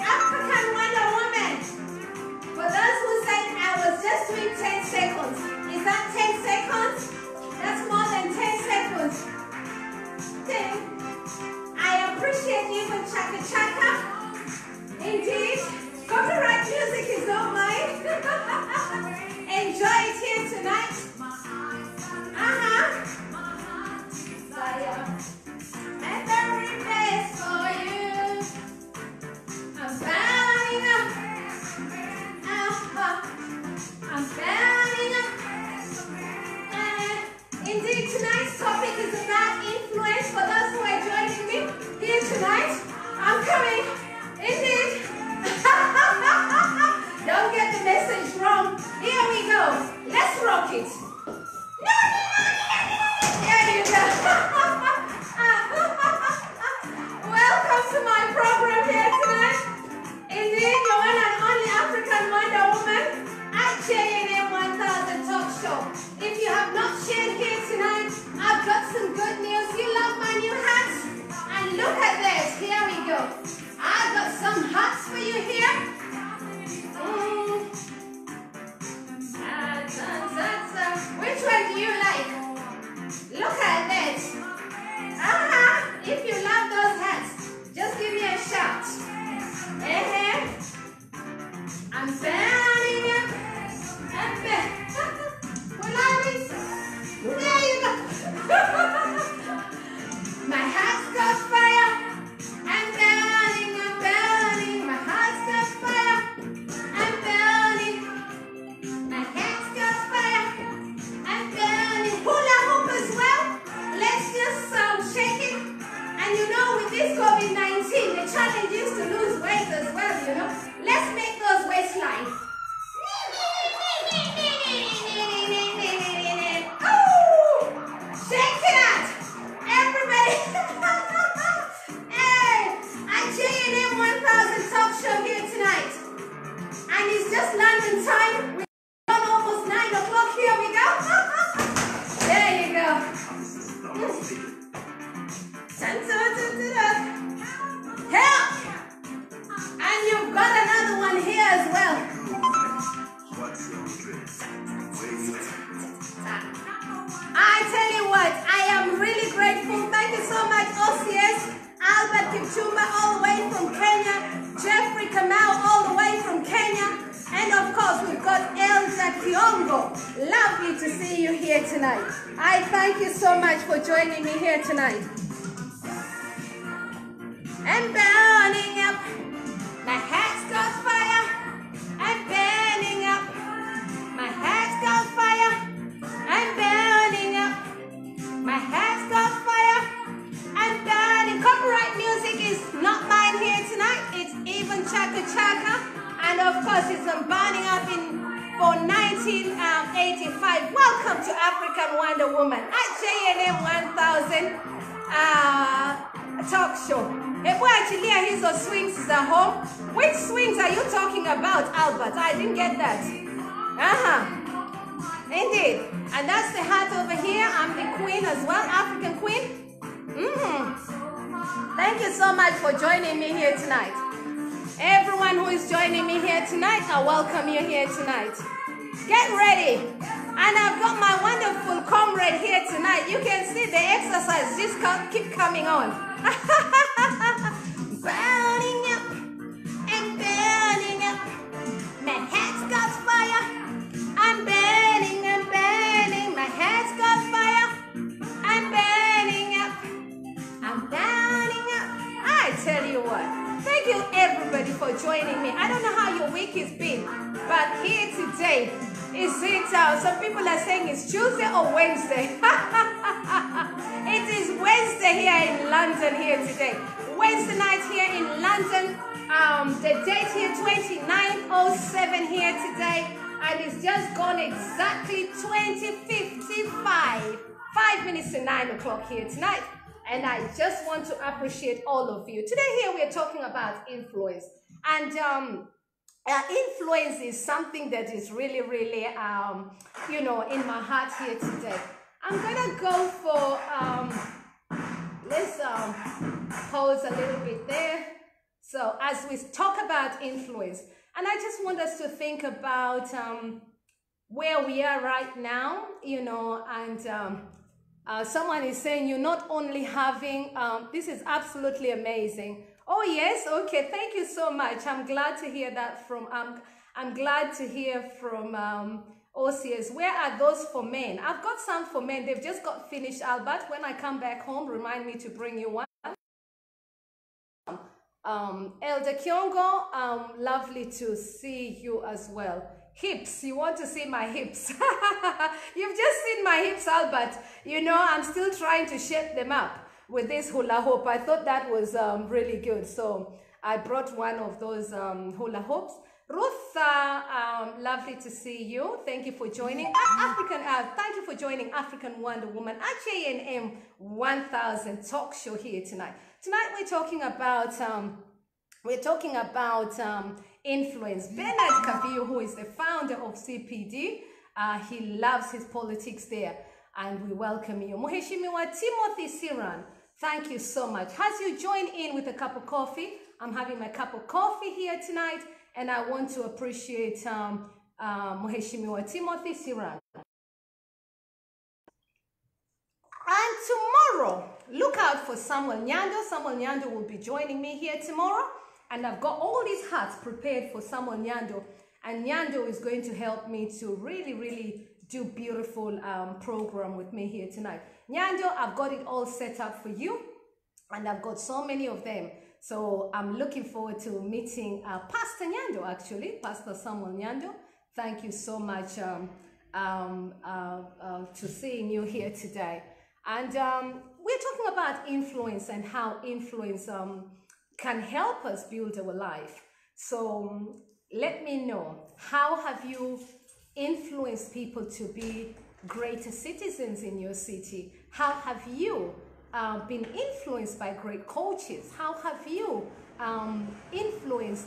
African Wonder Woman. For those who said I was just doing 10 seconds, is that 10 seconds? That's more than 10 seconds. I appreciate you for Chaka Chaka. Indeed. Copyright music is not mine. Enjoy it here tonight. My very best for you. I'm burning up. I'm burning up. Indeed, tonight's topic is about influence. For those who are joining me here tonight, I'm coming. Indeed. Don't get the message wrong. Here we go. Let's rock it. There you go. Welcome to my program here tonight. Indeed, your one and only African Wonder Woman at JNM 1000 Talk Show. If you have not shared here tonight, I've got some good news. You love my new hats? And look at this. Here we go. I've got some hats for you here. Which one do you like? Look at this. If you love those hats, just give me a shout. I'm burning up. There you go. My hat's got fire. I'm burning, I'm burning. My heart's got fire. I'm burning. My hat's got fire. I'm burning. Hula hoop as well. Let's just shake it. And you know, with this COVID-19, the challenge is to lose weight as well, you know. Let's make those waistlines. Shake it out. Everybody. Hey, at JNM 1000 Talk Show here tonight. And it's just London time. We're on almost 9 o'clock. Here we go. There you go. Help! And you've got another one here as well. I tell you what, I am really grateful. Thank you so much, OCS, Albert Kipchumba all the way from Kenya, Jeffrey Kamau all the way from Kenya, and of course we've got Elsa Kiongo. Lovely to see you here tonight. I thank you so much for joining me here tonight. I'm burning up. My hat's got fire. I'm burning up. My hat's got fire. I'm burning up. My hat's got fire. I'm burning. Copyright music is not mine here tonight. It's even Chaka Chaka. And of course, it's burning up for 1985. Welcome to African Wonder Woman at JNM 1000 Talk Show. Actually, hizo swings is at home. Which swings are you talking about, Albert? I didn't get that. Indeed. And that's the hat over here. I'm the queen as well, African queen. Thank you so much for joining me here tonight. Everyone who is joining me here tonight, I welcome you here tonight. Get ready. And I've got my wonderful comrade here tonight. You can see the exercise just keep coming on. Burning up and burning up. My hat's got fire. I'm burning, I'm burning. My hat's got fire. I'm burning up. I'm burning up. I tell you what. Thank you everybody for joining me. I don't know how your week has been, but here today, is it, some people are saying it's Tuesday or Wednesday. It is Wednesday here in London here today. Wednesday night here in London. The date here 29:07 here today. And it's just gone exactly 20:55. 5 minutes to 9 o'clock here tonight. And I just want to appreciate all of you. Today here we are talking about influence. And influence is something that is really, really, you know, in my heart here today. I'm gonna go for, let's pause a little bit there. So as we talk about influence, and I just want us to think about where we are right now, you know, and someone is saying you're not only having, this is absolutely amazing. Oh yes, okay, thank you so much. I'm glad to hear that from, I'm glad to hear from OCS. Where are those for men? I've got some for men. They've just got finished, Albert. When I come back home, remind me to bring you one. Elder Kyongo, lovely to see you as well. Hips, you want to see my hips? You've just seen my hips, Albert. You know, I'm still trying to shape them up with this hula hoop. I thought that was really good, so I brought one of those hula hoops. Ruth, lovely to see you. Thank you for joining thank you for joining African Wonder Woman at JNM 1000 talk show here tonight. Tonight we're talking about influence. Bernard Kaviyo, who is the founder of CPD, he loves his politics there, and we welcome you. Mheshimiwa Timothy Siran, thank you so much. As you join in with a cup of coffee, I'm having my cup of coffee here tonight, and I want to appreciate Mheshimiwa Timothy Siran. And tomorrow, look out for Samuel Nyando. Samuel Nyando will be joining me here tomorrow. And I've got all these hats prepared for Samuel Nyando. And Nyando is going to help me to really, really do beautiful program with me here tonight. Nyando, I've got it all set up for you. And I've got so many of them. So I'm looking forward to meeting Pastor Nyando, actually. Pastor Samuel Nyando. Thank you so much to seeing you here today. And we're talking about influence and how influence can help us build our life. So let me know, how have you influenced people to be greater citizens in your city? How have you been influenced by great coaches? How have you influenced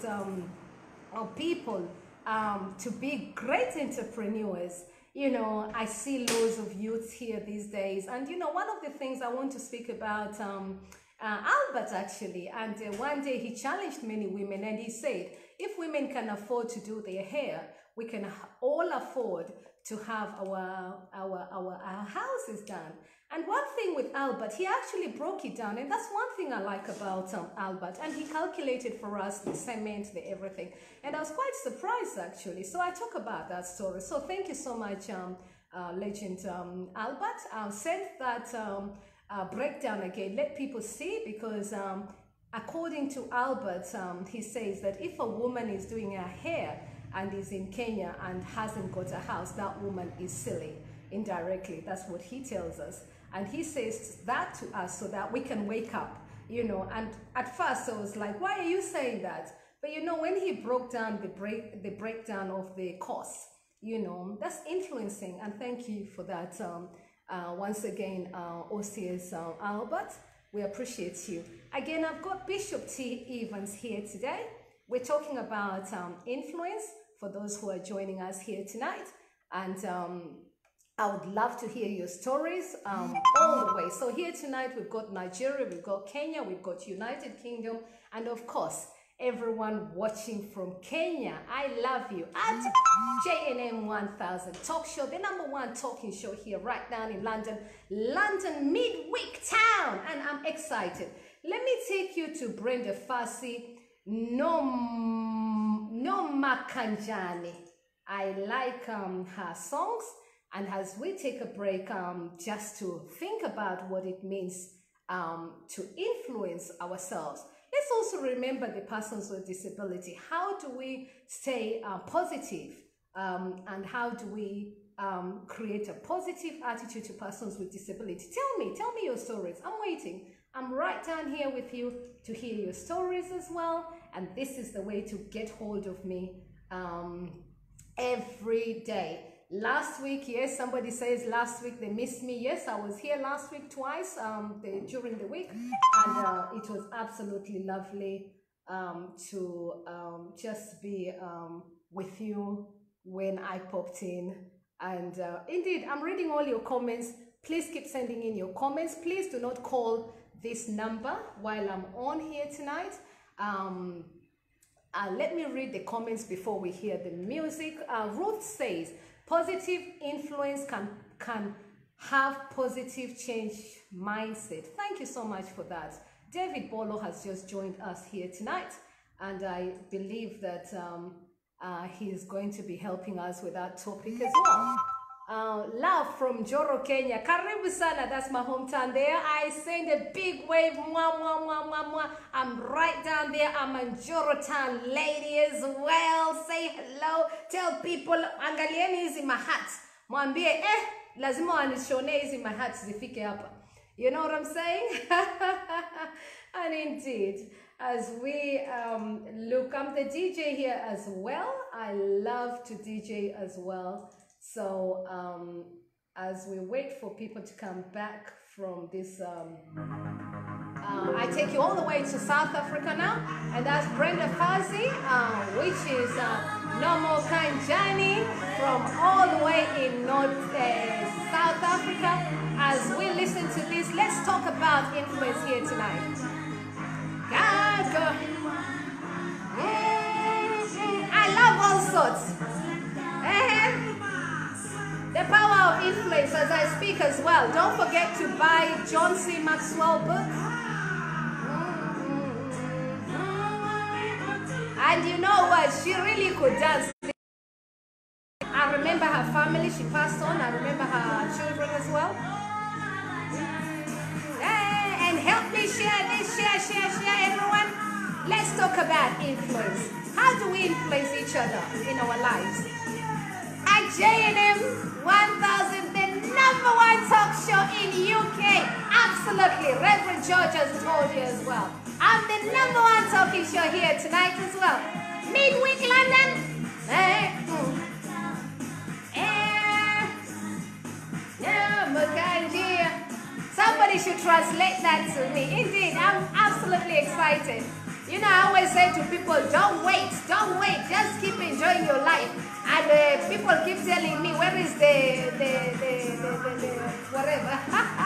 people to be great entrepreneurs? You know, I see loads of youths here these days. And, you know, one of the things I want to speak about, Albert actually, and one day he challenged many women and he said, if women can afford to do their hair, we can all afford to have our houses done. And one thing with Albert, he actually broke it down, and that's one thing I like about Albert. And he calculated for us the cement, the everything, and I was quite surprised actually. So I talk about that story. So thank you so much, legend Albert. I'll send that breakdown again. Let people see, because according to Albert, he says that if a woman is doing her hair and is in Kenya and hasn't got a house, that woman is silly. Indirectly, that's what he tells us. And he says that to us so that we can wake up, you know. And at first I was like, why are you saying that? But you know, when he broke down the breakdown of the costs, you know, that's influencing. And thank you for that once again, OCS Albert. We appreciate you. Again, I've got Bishop T. Evans here today. We're talking about influence for those who are joining us here tonight. And I would love to hear your stories all the way. So here tonight, we've got Nigeria, we've got Kenya, we've got United Kingdom, and of course, everyone watching from Kenya. I love you. At JNM 1000 Talk Show, the #1 talking show here right down in London, London Midweek Town. And I'm excited. Let me take you to Brenda Fassie, No Makanjani. I like her songs. And as we take a break, just to think about what it means to influence ourselves, let's also remember the persons with disability. How do we stay positive? And how do we create a positive attitude to persons with disability? Tell me your stories. I'm waiting. I'm right down here with you to hear your stories as well. And this is the way to get hold of me every day. Last week, yes, somebody says last week they missed me. Yes, I was here last week twice during the week, and it was absolutely lovely to just be with you when I popped in. And indeed, I'm reading all your comments. Please keep sending in your comments. Please do not call this number while I'm on here tonight. Let me read the comments before we hear the music. Ruth says, positive influence can have positive change mindset. Thank you so much for that. David Bolo has just joined us here tonight, and I believe that he's going to be helping us with that topic as well. Love from Joro, Kenya. Karibu sana, that's my hometown there. I send a big wave. Mwah, mwah, mwah, mwah, mwah. I'm right down there. I'm a Joro town lady as well. Say hello. Tell people, angalieni hizi mahat. Mwambie, lazima wanishone hizi mahat zifike hapa. You know what I'm saying? And indeed, as we look, I'm the DJ here as well. I love to DJ as well. So as we wait for people to come back from this, I take you all the way to South Africa now, and that's Brenda Fuzzy, which is No More Kind Journey from all the way in South Africa. As we listen to this, let's talk about influence here tonight. I love all sorts. The power of influence as I speak as well. Don't forget to buy John C. Maxwell book. And you know what? She really could dance. I remember her family. She passed on. I remember her children as well. And help me share this. Share, everyone. Let's talk about influence. How do we influence each other in our lives? At JNM 1000, the #1 talk show in UK. Absolutely. Reverend George has told you as well. I'm the #1 talking show here tonight as well. Midweek London. Somebody should translate that to me. Indeed, I'm absolutely excited. You know, I always say to people, don't wait, just keep enjoying your life. And people keep telling me, where is the whatever.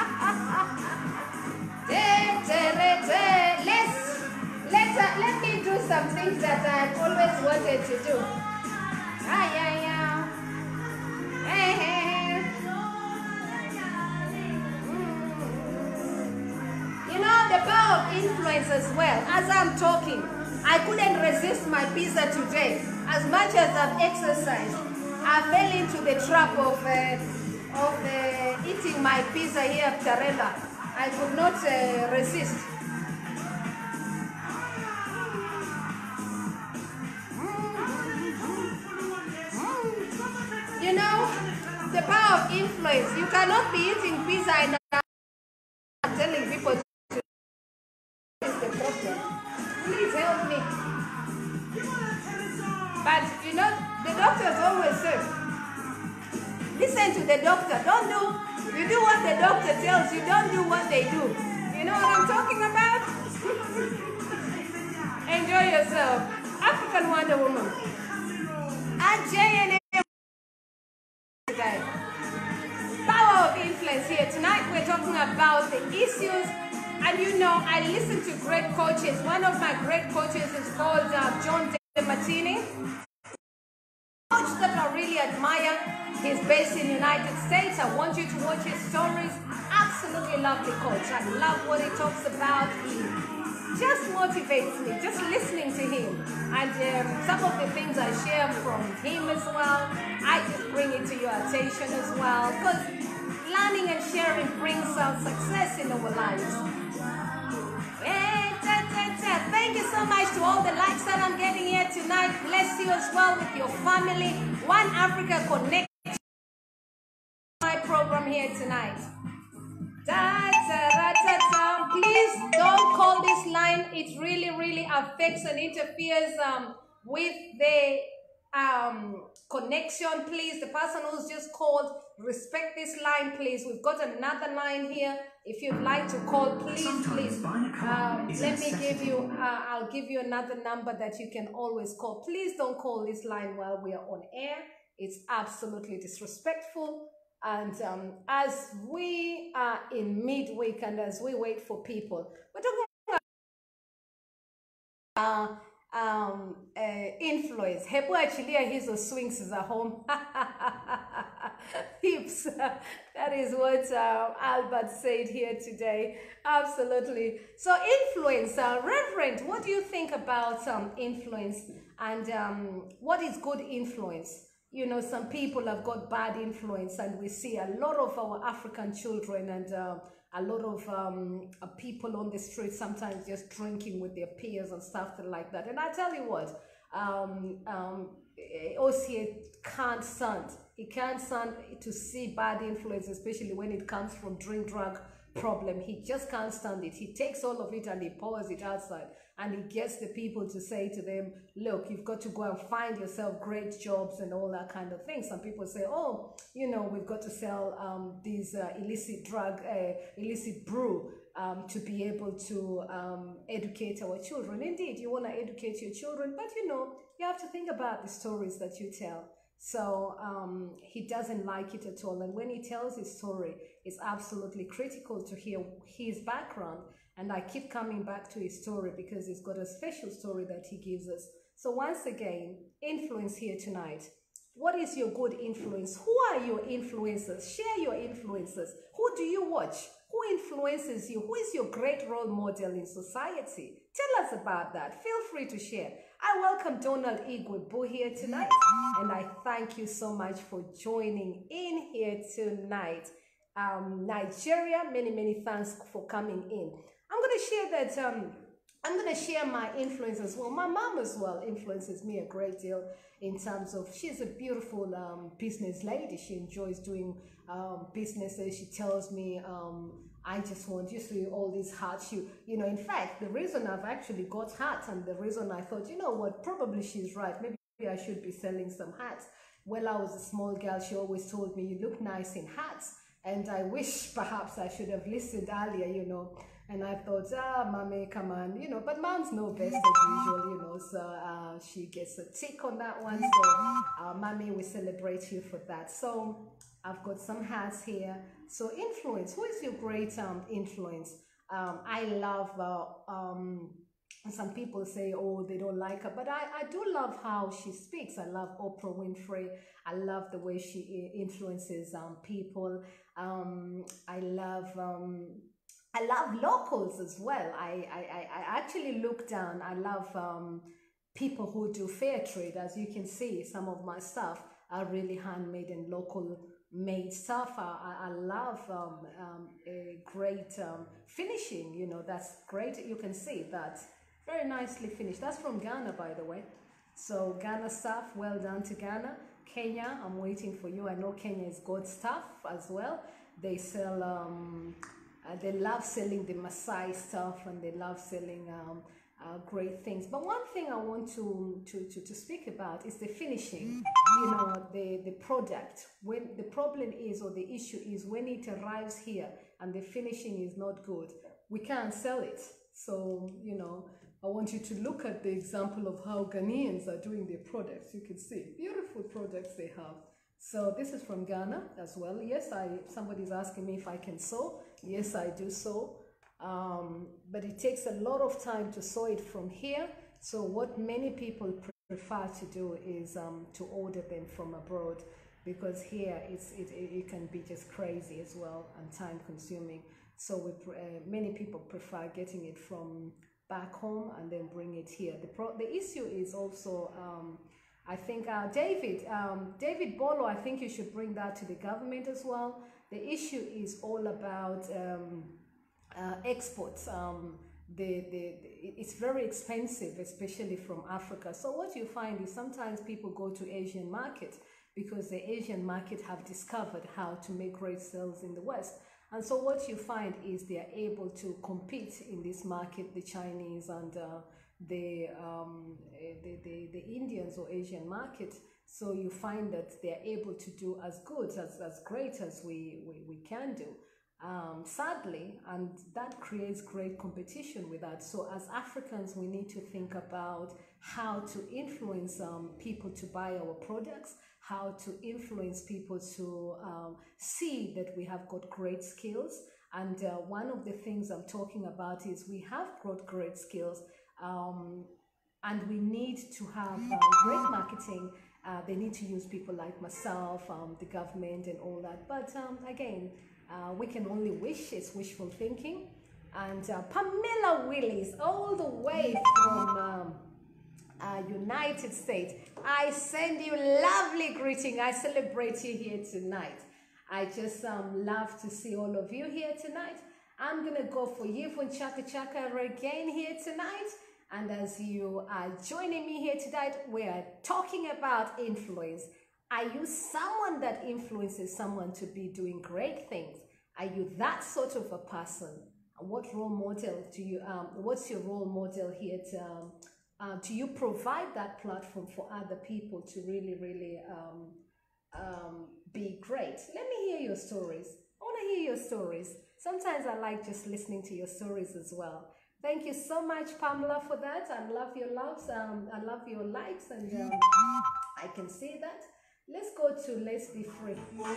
Let me do some things that I've always wanted to do. You know, the power of influence as well. As I'm talking, I couldn't resist my pizza today. As much as I've exercised, I fell into the trap of eating my pizza here at Tarela. I could not resist. You know, the power of influence. You cannot be eating pizza and telling people to is the problem. Please help me. But you know, the doctors always say, listen to the doctor. You do what the doctor tells you, don't do what they do. You know what I'm talking about? Enjoy yourself. African Wonder Woman. At JNM today. Power of influence here. Tonight we're talking about the issues. And you know, I listen to great coaches. One of my great coaches is called John DeMartini. Coach that I really admire. He's based in the United States. I want you to watch his stories. Absolutely lovely coach. I love what he talks about. He just motivates me, just listening to him. And some of the things I share from him as well, I just bring it to your attention as well. Because learning and sharing brings success in our lives. Thank you so much to all the likes that I'm getting here tonight. Bless you as well with your family. One Africa Connect my program here tonight. Please don't call this line. It really affects and interferes with the connection. Please, the person who's just called, respect this line, please. We've got another line here. If you'd like to call, please. Let me give you, I'll give you another number that you can always call. Please don't call this line while we are on air. It's absolutely disrespectful. And as we are in midweek and as we wait for people, we're talking influence. Hebu achilia hizo swings za home. Hips. That is what Albert said here today. Absolutely. So influence, Reverend, what do you think about influence, and what is good influence? You know, some people have got bad influence, and we see a lot of our African children and a lot of people on the street sometimes just drinking with their peers and stuff like that. And I tell you what, Osie can't stand. He can't stand to see bad influence, especially when it comes from drug problem. He just can't stand it. He takes all of it and he pours it outside, and he gets the people to say to them, look, you've got to go and find yourself great jobs and all that kind of thing. Some people say, oh, you know, we've got to sell these illicit brew to be able to educate our children. Indeed, you want to educate your children, but you know, you have to think about the stories that you tell. So he doesn't like it at all. And when he tells his story, it's absolutely critical to hear his background. And I keep coming back to his story because he's got a special story that he gives us. So once again, influence here tonight. What is your good influence? Who are your influencers? Share your influences. Who do you watch? Who influences you? Who is your great role model in society? Tell us about that. Feel free to share. I welcome Donald Igwebu here tonight, and I thank you so much for joining in here tonight. Nigeria, many thanks for coming in. I'm going to share that I'm going to share my influence as well. My mom as well influences me a great deal in terms of, she's a beautiful business lady. She enjoys doing businesses. She tells me, I just want you to see all these hats. You know, in fact, the reason I've actually got hats, and the reason I thought, you know what, probably she's right. Maybe I should be selling some hats. When I was a small girl, she always told me, you look nice in hats. And I wish perhaps I should have listened earlier, you know. And I thought, mommy, come on, you know, but moms know best as usual, you know, so she gets a tick on that one. So, mommy, we celebrate you for that. So, I've got some hats here. So, influence, who is your great influence? I love, some people say, oh, they don't like her, but I do love how she speaks. I love Oprah Winfrey. I love the way she influences people. I love locals as well. I actually look down. I love people who do fair trade. As you can see, some of my stuff are really handmade and local made stuff. I love a great finishing. You know, that's great. You can see that very nicely finished. That's from Ghana, by the way. So Ghana stuff, well done to Ghana. Kenya, I'm waiting for you. I know Kenya is good stuff as well. They sell they love selling the Maasai stuff, and they love selling great things. But one thing I want to speak about is the finishing. You know, the product. When the problem is, or the issue is, when it arrives here and the finishing is not good, we can't sell it. So, you know, I want you to look at the example of how Ghanaians are doing their products. You can see beautiful products they have. So this is from Ghana as well. Yes, somebody's asking me if I can sew. Yes, I do sew. But it takes a lot of time to sew it from here. So what many people prefer to do is to order them from abroad, because here it can be just crazy as well and time consuming. So many people prefer getting it from back home and then bring it here. The issue is also, I think, David Bolo, I think you should bring that to the government as well. The issue is all about exports. It's very expensive, especially from Africa. So what you find is sometimes people go to Asian market because the Asian market have discovered how to make great sales in the West. And so what you find is they are able to compete in this market, the Chinese and the Indians or Asian market. So you find that they are able to do as good, as great as we can do. Sadly, and that creates great competition with that. So as Africans, we need to think about how to influence people to buy our products, how to influence people to see that we have got great skills. And one of the things I'm talking about is we have got great skills. and we need to have great marketing. They need to use people like myself, the government, and all that. But again, we can only wish. It's wishful thinking. And Pamela Willis, all the way from United States, I send you lovely greeting. I celebrate you here tonight. I just love to see all of you here tonight. I'm gonna go for Yvonne Chaka Chaka again here tonight. And as you are joining me here tonight, we are talking about influence. Are you someone that influences someone to be doing great things? Are you that sort of a person? What role model do you, what's your role model here to you provide that platform for other people to really, really be great? Let me hear your stories. I want to hear your stories. Sometimes I like just listening to your stories as well. Thank you so much, Pamela, for that. I love your loves. I love your likes, and I can see that. Let's go to Let's Be Free.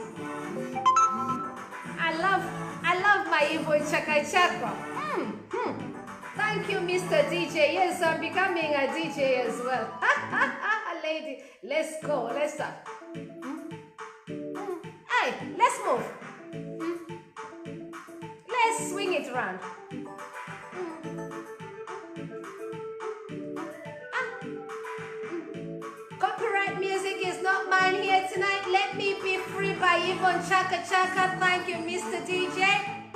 I love my Yvonne Chaka Chaka. Thank you, Mr. DJ. Yes, I'm becoming a DJ as well. Lady, let's go. Let's start. Hey, let's move. Let's swing it around. Copyright music is not mine here tonight. Let Me Be Free by Yvonne Chaka Chaka. Thank you, Mr. DJ.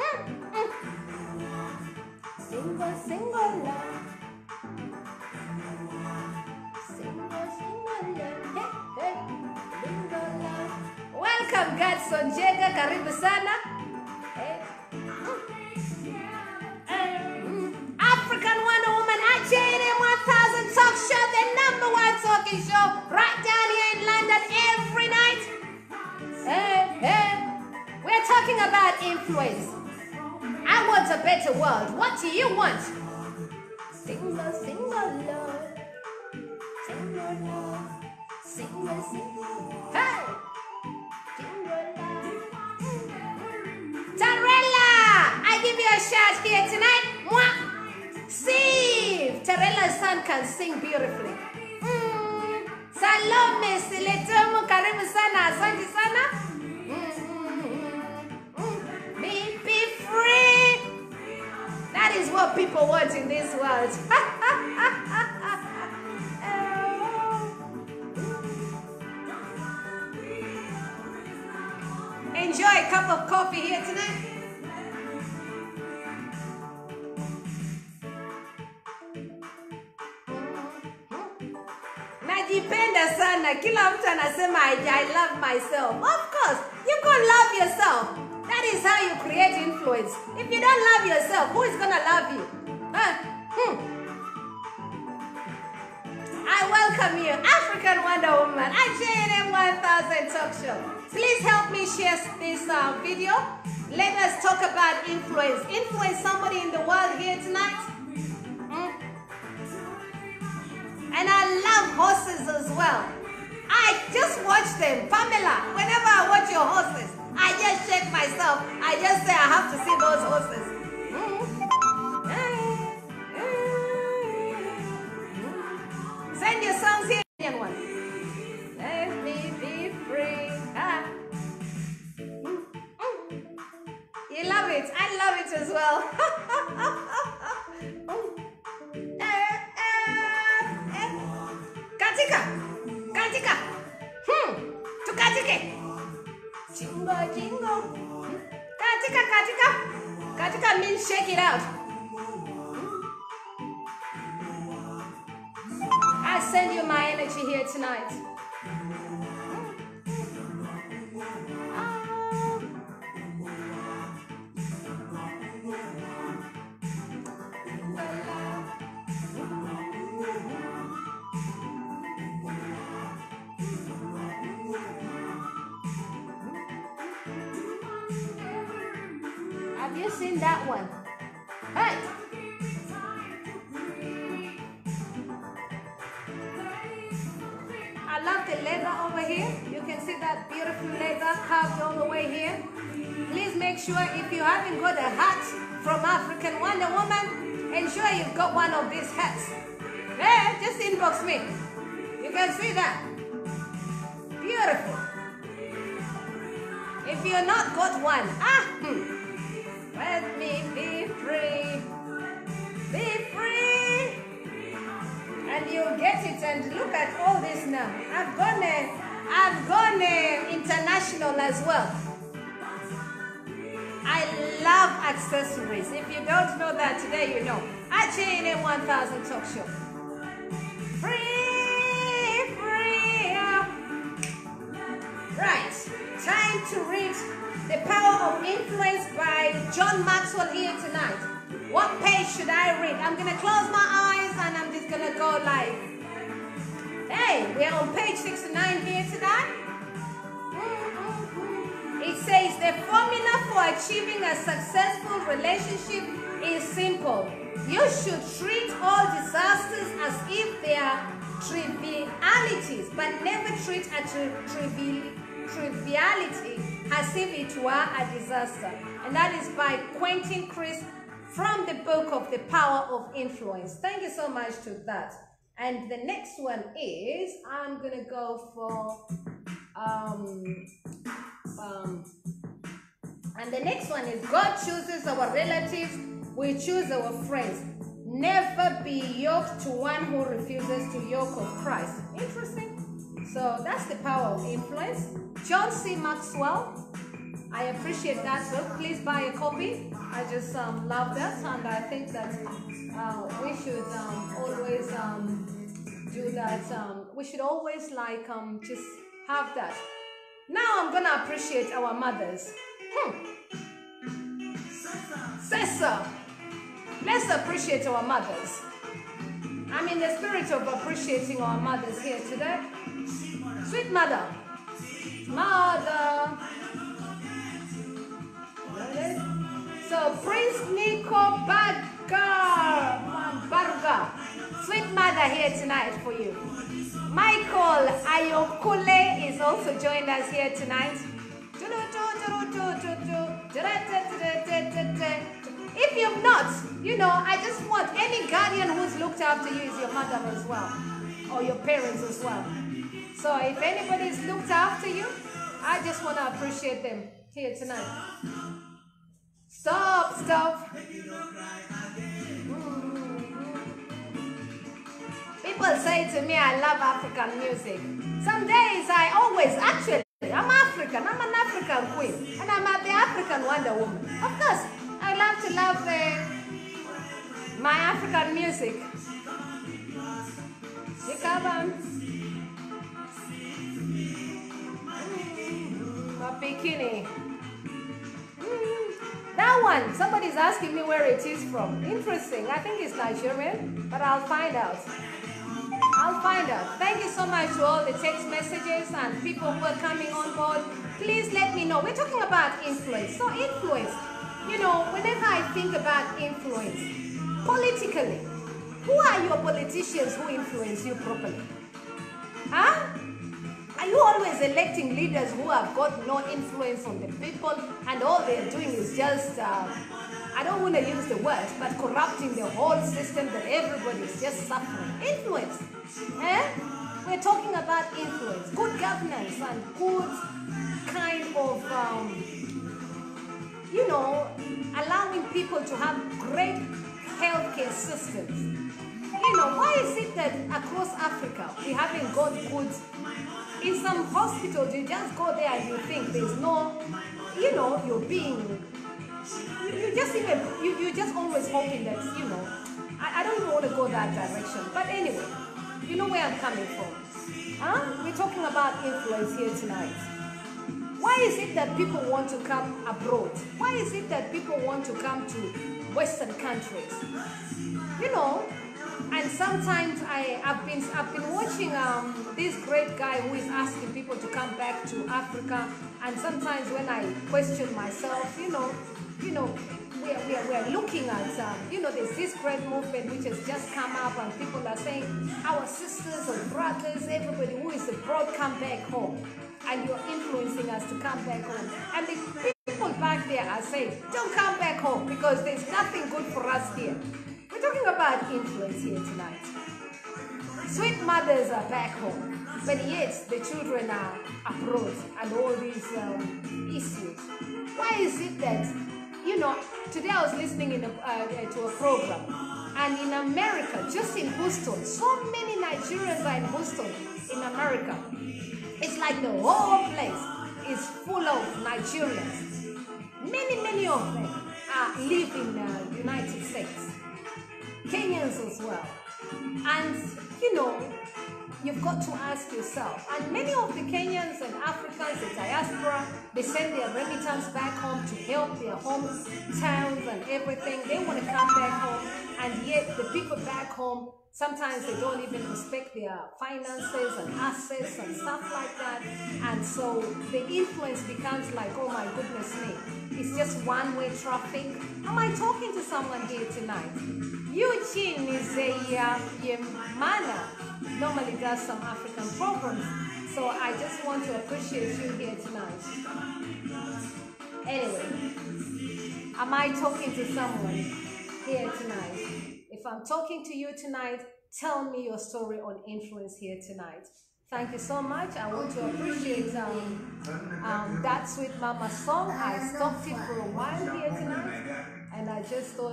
Single, single love. Single, single love. Hey, hey. Single love. Welcome, Godson Jega. Karibu sana. Hey. African Wonder Woman at JNM 1000 Talk Show, the #1 talking show right down here in London every night. We're talking about influence. I want a better world. What do you want? Single, single love. Single love. Single, single. Hey! Single love. Tarella! I give you a shout here tonight. Mwah! Steve! Tarella's son can sing beautifully. Salome Siletomo, karibu sana, asante sana. Be free. That is what people want in this world. Enjoy a cup of coffee here tonight. Najipenda sana. Kila mtu anasema I love myself. Of course, you can love yourself. That is how you create influence. If you don't love yourself, who is gonna love you? I welcome you, African Wonder Woman, at JNM 1000 Talk Show. Please help me share this video. Let us talk about influence. Influence somebody in the world here tonight. And I love horses as well. I just watch them. Pamela, whenever I watch your horses, I just shake myself. I just say I have to see those horses. Send your songs here. One. Let me be free. You love it. I love it as well. Katika. Katika. Tukatike. Jingo, jingo. Katika, katika. Katika means shake it out. I send you my energy here tonight. Have you seen that one? Hey! I love the leather over here. You can see that beautiful leather carved all the way here. Please make sure if you haven't got a hat from African Wonder Woman, ensure you've got one of these hats. Hey, just inbox me. You can see that. Beautiful. If you're not got one, let me be free. Be free. And you'll get it. And look at all this now. I've gone international as well. I love accessories. If you don't know that today, you know. HNM 1000 Talk Show. Free, free. Right. Time to read The Power of Influence by John Maxwell here tonight. What page should I read? I'm going to close my eyes and I'm just going to go like, hey, we're on page 69 here tonight. It says the formula for achieving a successful relationship is simple. You should treat all disasters as if they are trivialities, but never treat a triviality as if it were a disaster. And that is by Quentin Crisp from the book of The Power of Influence. Thank you so much to that. And the next one is, I'm going to go for, and the next one is, God chooses our relatives, we choose our friends. Never be yoked to one who refuses to yoke of Christ. Interesting. So that's The Power of Influence. John C. Maxwell. I appreciate that book. Please buy a copy. I just love that, and I think that we should always do that. We should always like just have that. Now I'm gonna appreciate our mothers. Cesar, let's appreciate our mothers. I'm in the spirit of appreciating our mothers here today. Sweet mother, mother. So Prince Nico Barga, sweet mother here tonight for you. Michael Ayokule is also joined us here tonight. If you've not, you know, I just want any guardian who's looked after you is your mother as well, or your parents as well. So if anybody's looked after you, I just want to appreciate them here tonight. Stop. People say to me, I love African music. Some days I'm African. I'm an African queen. And I'm the African Wonder Woman. Of course, I love to love my African music. You come on. A bikini. That one, somebody's asking me where it is from. Interesting. I think it's Nigerian, but I'll find out. Thank you so much to all the text messages and people who are coming on board. Please let me know. We're talking about influence. So influence, you know, whenever I think about influence, politically, who are your politicians who influence you properly? Huh? Are you always electing leaders who have got no influence on the people and all they're doing is just, I don't want to use the word, but corrupting the whole system that everybody's just suffering? Influence. We're talking about influence, good governance and good kind of, you know, allowing people to have great healthcare systems. You know, why is it that across Africa we haven't got good? In some hospitals, you just go there and you think there's no, you know, you're just always hoping that, you know, I don't even want to go that direction. But anyway, you know where I'm coming from. We're talking about influence here tonight. Why is it that people want to come abroad? Why is it that people want to come to Western countries? You know, and sometimes I've been watching this great guy who is asking people to come back to Africa, and sometimes when I question myself, you know, we're looking at you know, there's this great movement which has just come up, and people are saying our sisters and brothers, everybody who is abroad, come back home, and you're influencing us to come back home, and the people back there are saying don't come back home because there's nothing good for us here. We're talking about influence here tonight. Sweet mothers are back home, but yet the children are abroad and all these issues. Why is it that, today I was listening to a program, and in America, just in Houston, so many Nigerians are in Houston, in America. It's like the whole place is full of Nigerians. Many of them live in the United States. Kenyans as well. And, you've got to ask yourself, and many of the Kenyans and Africans, the diaspora, they send their remittance back home to help their hometowns and everything. They want to come back home, and yet the people back home, sometimes they don't even respect their finances and assets and stuff like that. And so the influence becomes like, oh my goodness me, it's just one-way traffic. Am I talking to someone here tonight? Eugene is a Yemana, normally does some African programs. So I just want to appreciate you here tonight. Anyway, am I talking to someone here tonight? If I'm talking to you tonight, tell me your story on influence here tonight. Thank you so much. I want to appreciate that Sweet Mama song. I stopped it for a while here tonight, and I just thought,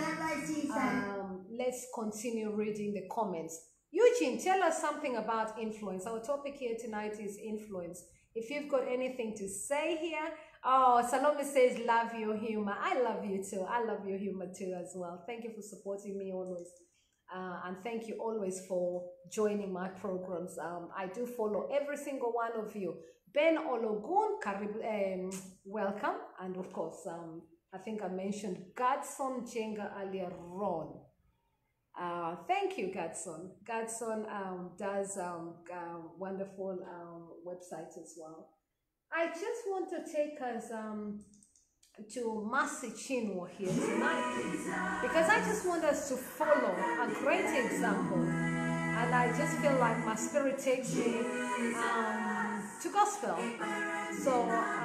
let's continue reading the comments. Eugene, tell us something about influence. Our topic here tonight is influence. If you've got anything to say here. Oh, Salome says, love your humor. I love you too. I love your humor too as well. Thank you for supporting me always. And thank you always for joining my programs. I do follow every single one of you. Ben Ologun, welcome. And of course, I think I mentioned Gadson Jenga earlier on. Thank you, Gadson. Gadson does wonderful websites as well. I just want to take us to Mercy Chinwo here tonight, because I just want us to follow a great example, and I just feel like my spirit takes me to gospel. So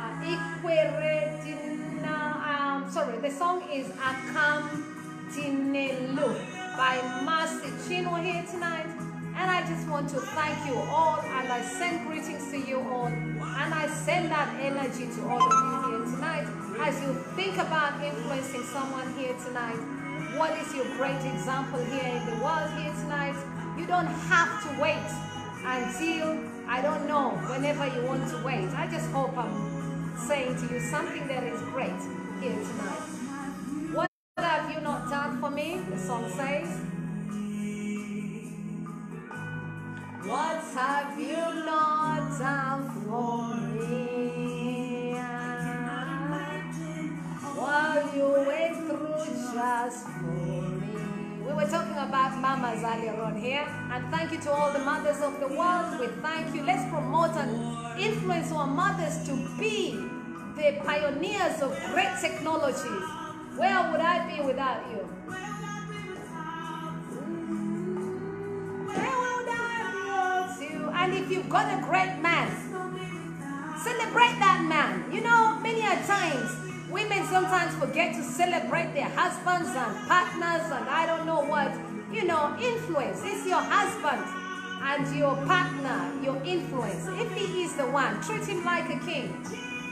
the song is Akam Dinelu by Mercy Chinwo here tonight. And I just want to thank you all, and I send greetings to you all, and I send that energy to all of you here tonight. As you think about influencing someone here tonight, what is your great example here in the world here tonight? You don't have to wait until, I don't know, whenever you want to wait. I just hope I'm saying to you something that is great here tonight. What have you not done for me? The song says, what have you not done for me? While you went through just for me. We were talking about mamas earlier on here, and thank you to all the mothers of the world. We thank you. Let's promote and influence our mothers to be the pioneers of great technologies. Where would I be without you? And if you've got a great man, celebrate that man. You know, many a times, women sometimes forget to celebrate their husbands and partners and I don't know what. You know, influence. It's your husband and your partner, your influence. If he is the one, treat him like a king.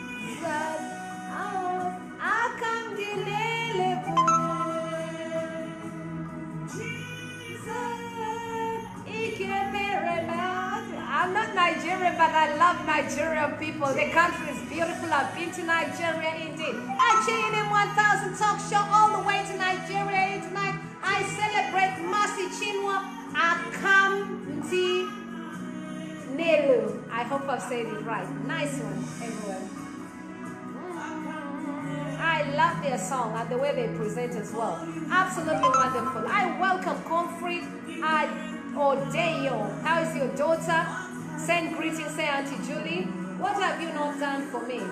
I'm not Nigerian, but I love Nigerian people. The country is beautiful. I've been to Nigeria indeed. I tuned in 1000 Talk Show all the way to Nigeria tonight. I celebrate Mercy Chinwo Akamti Nelu. I hope I've said it right. Nice one, everyone. I love their song and the way they present as well. Absolutely wonderful. I welcome Comfrey Odeyo. How is your daughter? Send greetings, say Auntie Julie. What have you not done for me?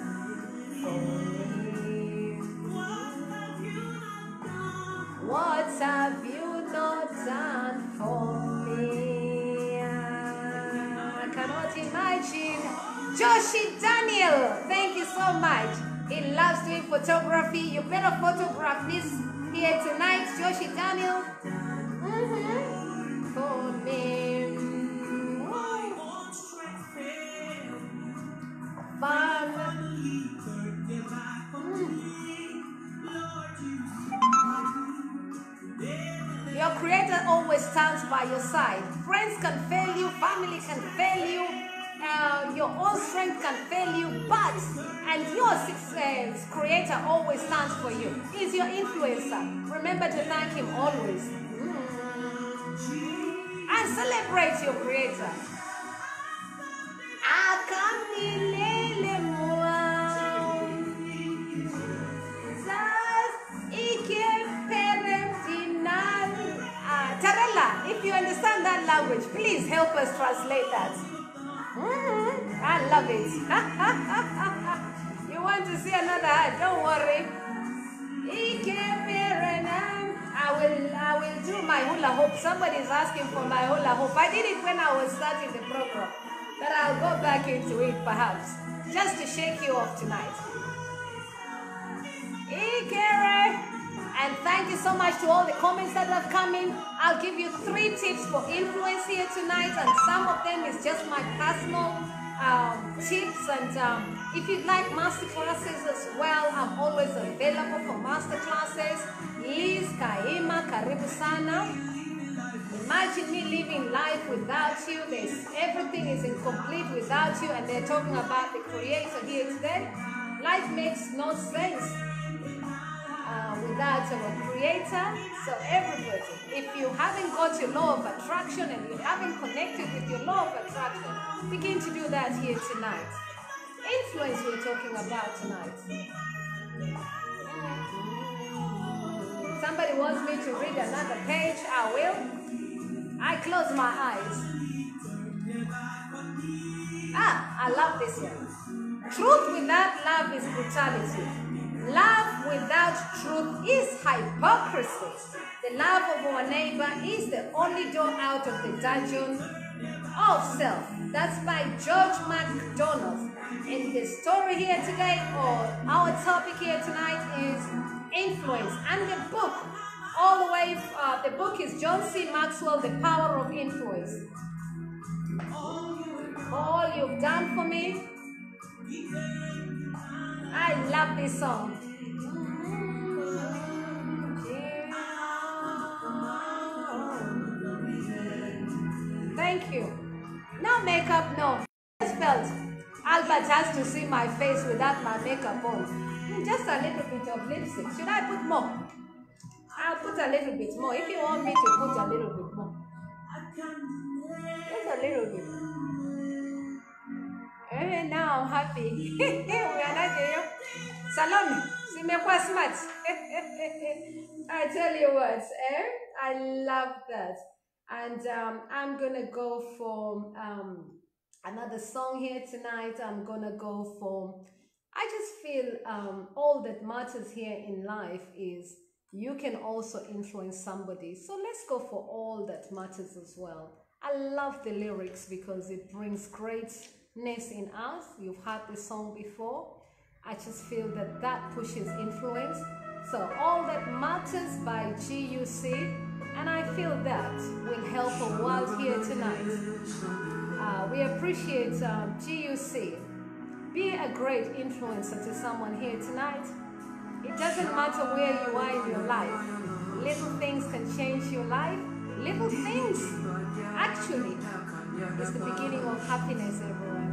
What have you not done for me? I cannot imagine. Joshi Daniel, thank you so much. He loves doing photography. You better photograph this here tonight, Joshi Daniel. For me. always stands by your side. Friends can fail you, family can fail you, your own strength can fail you, and your creator always stands for you. He's your influencer. Remember to thank him always. And celebrate your creator. Tarella, if you understand that language, please help us translate that. I love it. You want to see another heart? Don't worry. I will do my hula hoop. Somebody is asking for my hula hoop. I did it when I was starting the program, but I'll go back into it perhaps, just to shake you off tonight. And thank you so much to all the comments that have come in. I'll give you 3 tips for influence here tonight, and some of them is just my personal tips. And if you'd like master classes as well, I'm always available for master classes. Liz, Kaima, karibu sana. Imagine me living life without you. Everything is incomplete without you, and they're talking about the creator here today. Life makes no sense without our creator. So everybody, if you haven't got your law of attraction and you haven't connected with your law of attraction, begin to do that here tonight. Influence we're talking about tonight. Somebody wants me to read another page, I will. I close my eyes. I love this one. Truth without love is brutality. Love without truth is hypocrisy. The love of our neighbor is the only door out of the dungeon of self. That's by George MacDonald. And the story here today, or our topic here tonight, is influence. And the book, all the way, the book is John C. Maxwell, The Power of Influence. All you've done for me. I love this song. Thank you. No makeup, no. I just felt Albert has to see my face without my makeup on. Just a little bit of lipstick. Should I put more? I'll put a little bit more. If you want me to put a little bit more. Just a little bit. And now I'm happy. We are not here. Salome, simekuwa smart. I tell you what, I love that. And I'm gonna go for another song here tonight. I'm gonna go for, I just feel all that matters here in life is you can also influence somebody. So let's go for all that matters as well. I love the lyrics because it brings greatness in us. You've heard the song before. I just feel that that pushes influence. So All That Matters by GUC. And I feel that will help a world here tonight. We appreciate GUC. Be a great influencer to someone here tonight. It doesn't matter where you are in your life. Little things can change your life. Little things actually is the beginning of happiness, everyone.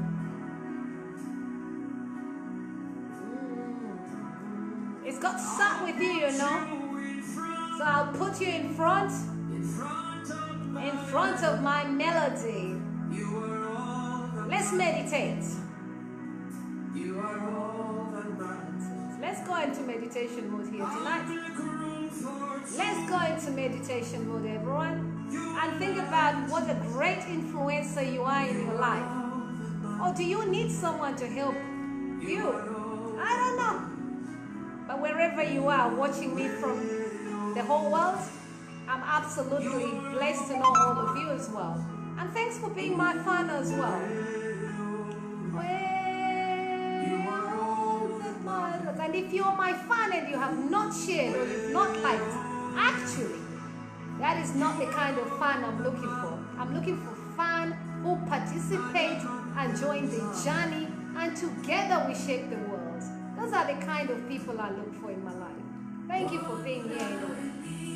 It's got stuck with you, you know. So I'll put you in front of my melody. Let's meditate. Let's go into meditation mode here tonight. Let's go into meditation mode, everyone. And think about what a great influencer you are in your life. Or do you need someone to help you? I don't know. But wherever you are watching me from the whole world, I'm absolutely blessed to know all of you as well. And thanks for being my fan as well. And if you're my fan and you have not shared or you've not liked, actually, that is not the kind of fan I'm looking for. I'm looking for fan who participate and join the journey, and together we shape the world. Those are the kind of people I look for in my life. Thank you for being here anyway.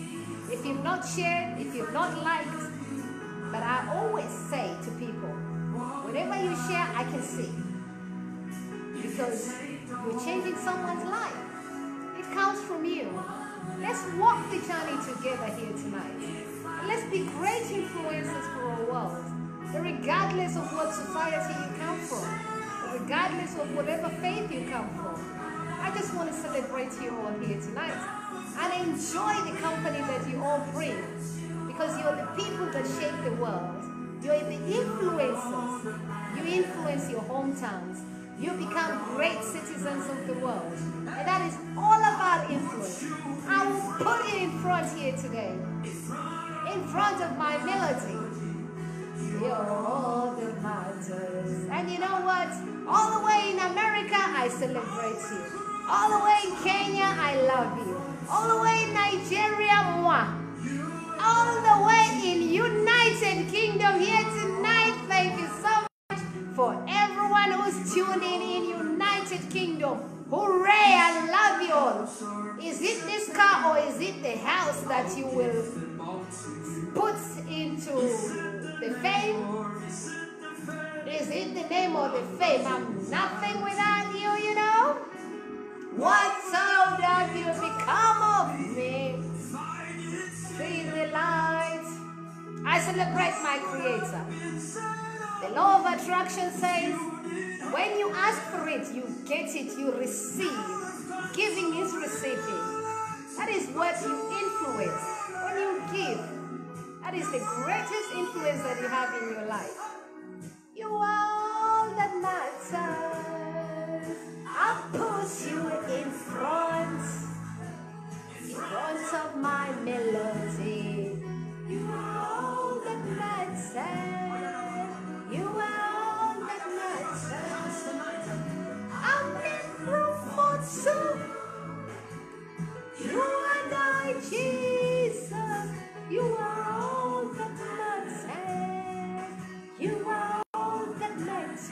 if you've not shared, if you've not liked, but I always say to people, whatever you share, I can see. Because you're changing someone's life. It comes from you. Let's walk the journey together here tonight. And let's be great influencers for our world. Regardless of what society you come from, regardless of whatever faith you come from. I just want to celebrate you all here tonight and enjoy the company that you all bring, because you're the people that shape the world. You're the influencers. You influence your hometowns. You become great citizens of the world. And that is all about influence. I will put it in front here today, in front of my melody. You're all that matters. And you know what? All the way in America, I celebrate you. All the way in Kenya, I love you. All the way in Nigeria, moi. All the way in United Kingdom here tonight, thank you so much for everyone who's tuning in United Kingdom. Hooray, I love you all. Is it this car or is it the house that you will put into the fame? Is it the name of the fame? I'm nothing without you, you know. What sound have you become of me? See the light. I celebrate my Creator. The law of attraction says, when you ask for it, you get it, you receive. Giving is receiving. That is what you influence. When you give, that is the greatest influence that you have in your life. You are all that matters. I'll put you in front of my melody. You are all that matters. You are all that matters. I'm in room for two. You and I, Jesus. You are all that matters. You are all that matters.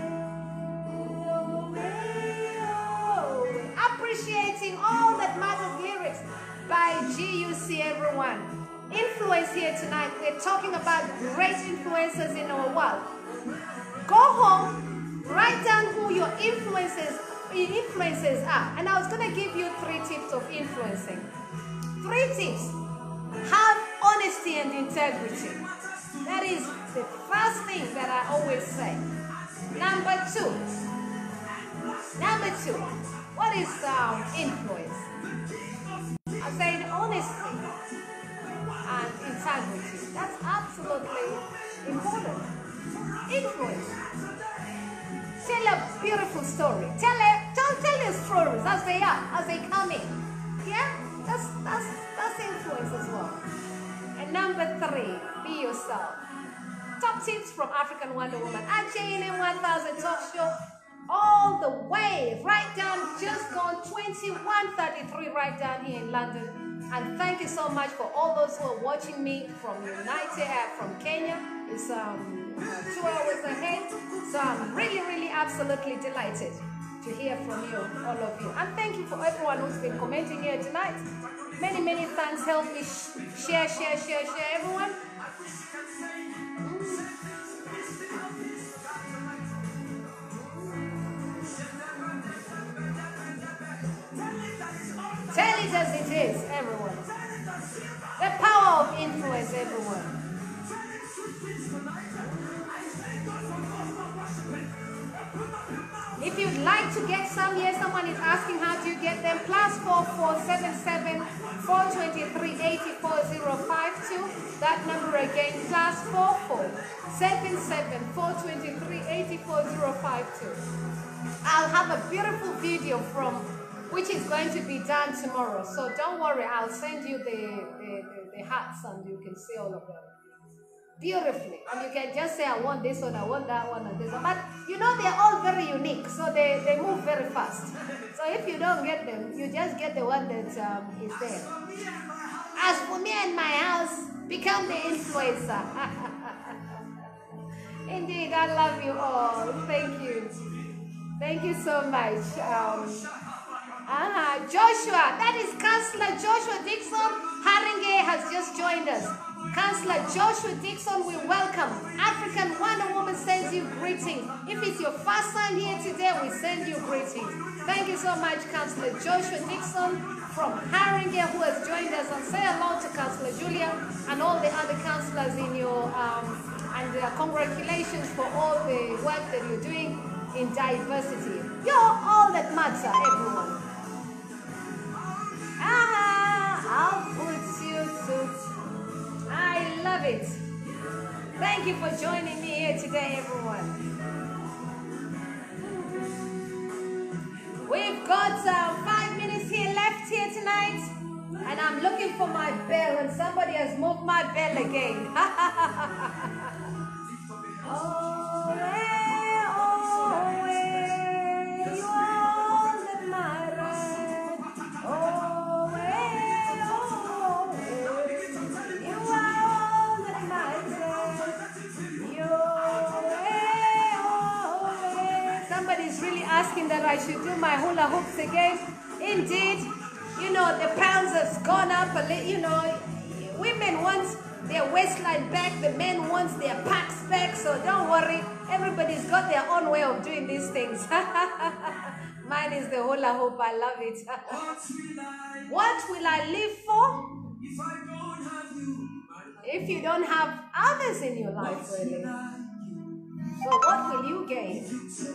Appreciating all that matters lyrics by GUC, everyone. Influence here tonight. We're talking about great influencers in our world. Go home, write down who your influences are. And I was going to give you 3 tips of influencing. 3 tips. Have honesty and integrity. That is the first thing that I always say. Number 2, what is influence? I said honesty and integrity. That's absolutely important. Influence. Tell a beautiful story. Don't tell your stories as they are, as they come in. Yeah, that's influence as well. And number 3, be yourself. Top tips from African Wonder Woman at JNM 1000 Talk Show. All the way right down, just gone 21:33 right down here in London. And thank you so much for all those who are watching me from from Kenya. It's 2 hours ahead, so I'm really absolutely delighted to hear from you, all of you. And thank you for everyone who's been commenting here tonight. Many thanks. Help me share everyone. Tell it as it is, everyone. The power of influence, everyone. If you'd like to get some here, someone is asking how do you get them. +4477 423 84052. That number again, +4477 423 84052. I'll have a beautiful video which is going to be done tomorrow. So don't worry, I'll send you the hats and you can see all of them beautifully. And you can just say, I want this one, I want that one, and this one. But you know, they're all very unique, so they move very fast. So if you don't get them, you just get the one that is there. As for me and my house, become the influencer. Indeed, I love you all. Thank you. Thank you so much. Joshua, that is Councillor Joshua Dixon. Haringey has just joined us. Councillor Joshua Dixon, we welcome. African Wonder Woman sends you greetings. If it's your first time here today, we send you greetings. Thank you so much, Councillor Joshua Dixon from Haringey, who has joined us. And say hello to Councillor Julia and all the other councillors in your, congratulations for all the work that you're doing in diversity. You're all that matter, everyone. I'll put you to... I love it. Thank you for joining me here today, everyone. We've got 5 minutes here left here tonight, and I'm looking for my bell, and somebody has moved my bell again. Oh, you all that matter. Oh, you all that matter. Somebody's really asking that I should do my hula hoops again. Indeed, you know, the pounds has gone up a little, you know, women want their waistline back, the men want their packs back, so don't worry, everybody's got their own way of doing these things. Mine is the hula hoop, I love it. What will I live for? If I don't have you, if you don't have others in your life, really. So what will you gain?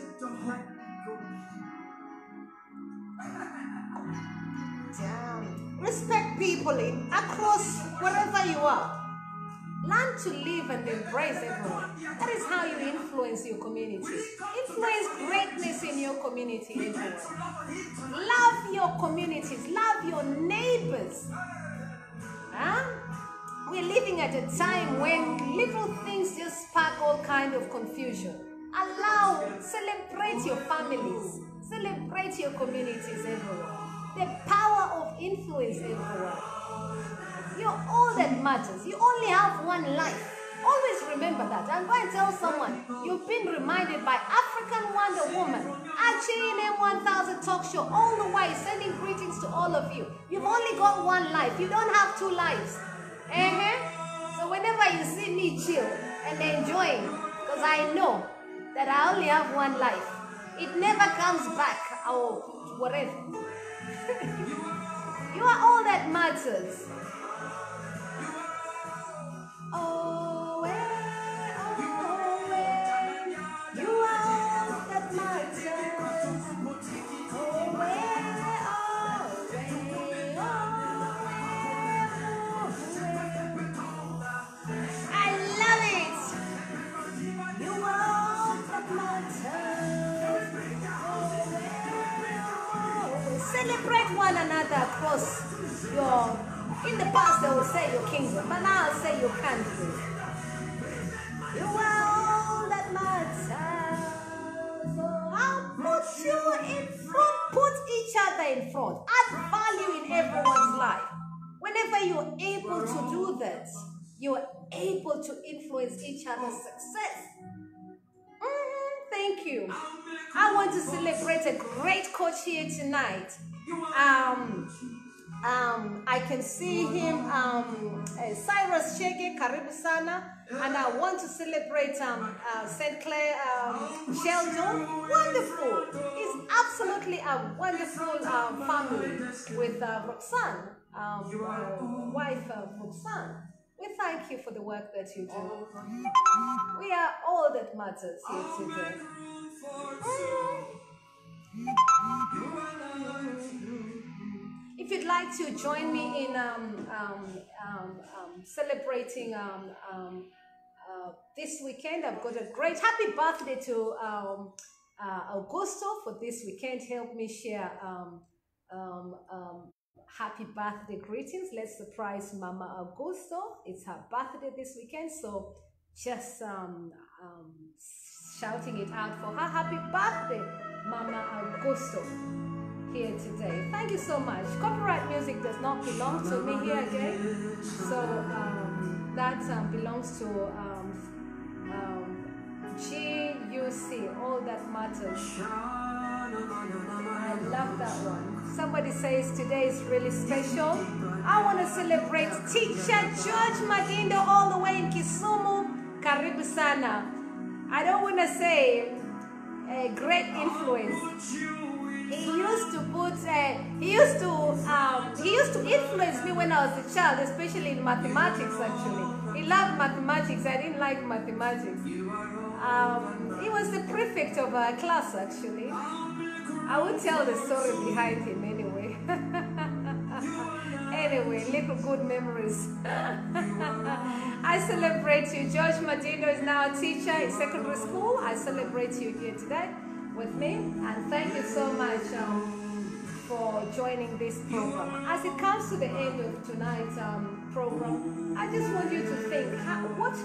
Damn. Respect people across wherever you are. Learn to live and embrace everyone. That is how you influence your community. Influence greatness in your community, everyone. Love your communities. Love your neighbors. Huh? We're living at a time when little things just spark all kind of confusion. Celebrate your families. Celebrate your communities, everyone. The power of influence, everyone. You're all that matters. You only have one life. Always remember that. I'm going to tell someone, you've been reminded by African Wonder Woman, HNM 1000 Talk Show, all the way, sending greetings to all of you. You've only got one life. You don't have two lives. So whenever you see me chill and enjoying, because I know that I only have one life. It never comes back or whatever. You are all that matters. Oh, you are all that matters. I love it. You are all that matters. Celebrate one another across your... In the past, they will say your kingdom, but now I'll say your country. You are all that matters. So I'll put you in front, put each other in front, add value in everyone's life. Whenever you're able to do that, you're able to influence each other's success. Thank you. I want to celebrate a great coach here tonight. I can see him, Cyrus Chege, Karibu Sana, and I want to celebrate St. Clair Sheldon. Wonderful. It's absolutely a wonderful family with Roxanne, wife of Roxanne. We thank you for the work that you do. We are all that matters here today. If you'd like to join me in celebrating this weekend, I've got a great happy birthday to Augusto for this weekend. Help me share happy birthday greetings. Let's surprise Mama Augusto. It's her birthday this weekend, so just shouting it out for her. Happy birthday, Mama Augusto, here today. Thank you so much. Copyright music does not belong to me here again, so that belongs to GUC, All That Matters. I love that one. Somebody says today is really special. I want to celebrate Teacher George Madindo all the way in Kisumu. Karibu sana. I don't want to say a great influence. He used to influence me when I was a child, especially in mathematics. Actually, he loved mathematics. I didn't like mathematics. He was the prefect of our class. Actually, I would tell the story behind him anyway. Anyway, little good memories. I celebrate you. George Madindo is now a teacher in secondary school. I celebrate you here today with me, and thank you so much for joining this program. As it comes to the end of tonight's program, I just want you to think, how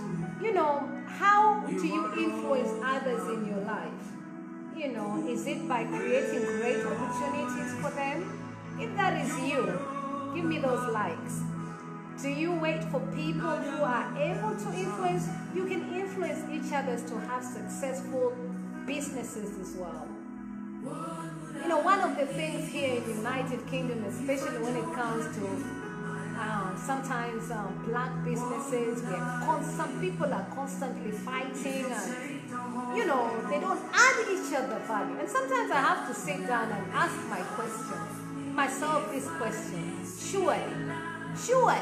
do you influence others in your life? Is it by creating great opportunities for them? If that is you, give me those likes. Do you wait for people who are able to influence? You can influence each other to have successful businesses as well. One of the things here in the United Kingdom, especially when it comes to sometimes black businesses, some people are constantly fighting and they don't add each other value. And sometimes I have to sit down and ask myself this question. Surely.